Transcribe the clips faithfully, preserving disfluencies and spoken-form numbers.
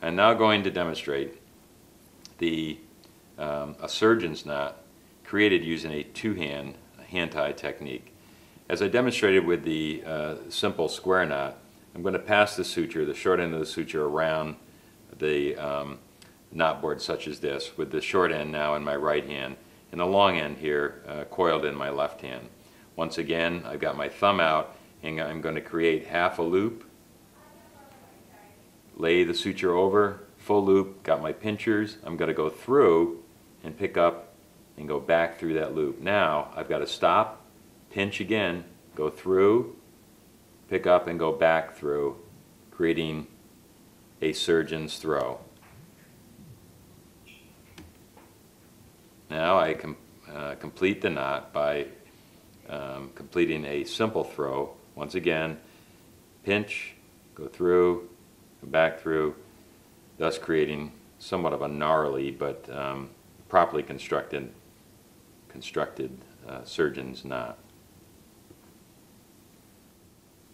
I'm now going to demonstrate the um, a surgeon's knot created using a two-hand hand tie technique. As I demonstrated with the uh, simple square knot, I'm going to pass the suture, the short end of the suture, around the um, knot board such as this, with the short end now in my right hand and the long end here uh, coiled in my left hand. Once again, I've got my thumb out and I'm going to create half a loop, lay the suture over, full loop, got my pinchers. I'm going to go through and pick up and go back through that loop. Now I've got to stop, pinch again, go through, pick up and go back through, creating a surgeon's throw. Now I com uh, complete the knot by um, completing a simple throw. Once again, pinch, go through, go back through, thus creating somewhat of a gnarly but um, properly constructed constructed uh, surgeon's knot.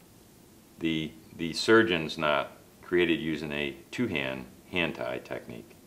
The, the surgeon's knot created using a two-hand hand tie technique.